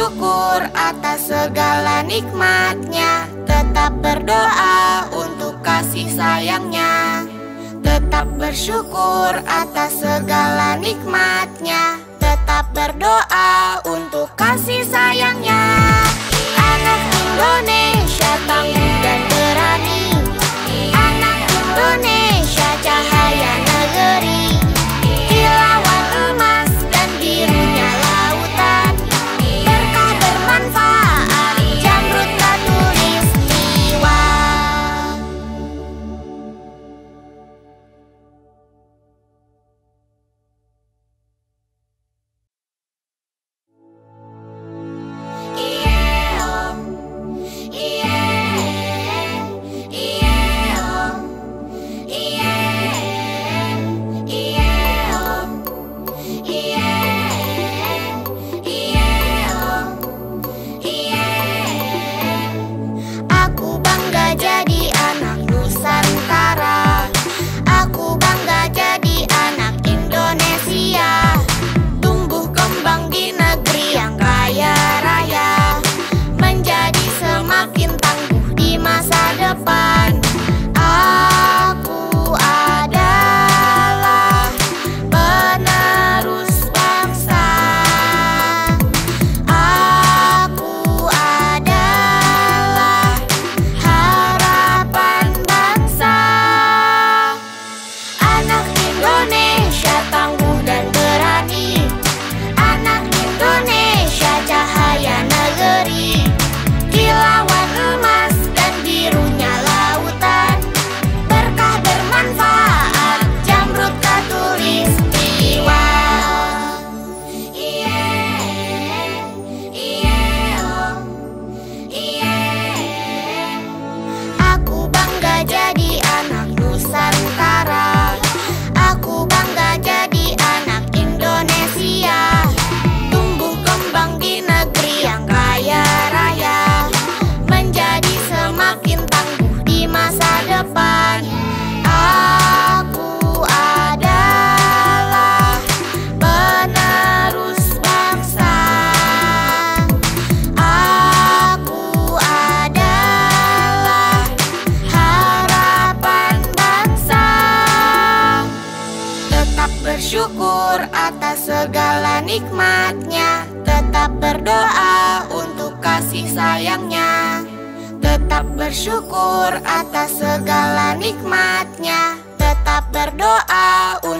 bersyukur atas segala nikmatnya, tetap berdoa untuk kasih sayangnya. Tetap bersyukur atas segala nikmatnya, tetap berdoa untuk kasih sayangnya. Anak Indonesia tangguh dan berani, anak Indonesia cahaya negeri, kilauan emas dan birunya lautan, berkah bermanfaat Jamrud Khatulistiwa. Aku bangga jadi anak Nusantara, aku bangga jadi anak Indonesia, tumbuh kembang di negeri yang kaya raya, menjadi semakin tangguh di masa depan. Aku adalah penerus bangsa, aku adalah harapan bangsa. Anak Indonesia tangguh dan berani, anak Indonesia cahaya negeri, kilauan emas dan birunya lautan, berkah bermanfaat Jamrud Khatulistiwa. Aku bangga jadi anak Nusantara, aku bangga jadi anak Indonesia, tumbuh kembang di negeri yang kaya raya, menjadi semakin tangguh di masa depan. Aku adalah penerus bangsa, aku adalah harapan bangsa. Tetap bersyukur atas segala nikmatnya, tetap berdoa untuk kasih sayangnya. Tetap bersyukur atas segala nikmatnya, tetap berdoa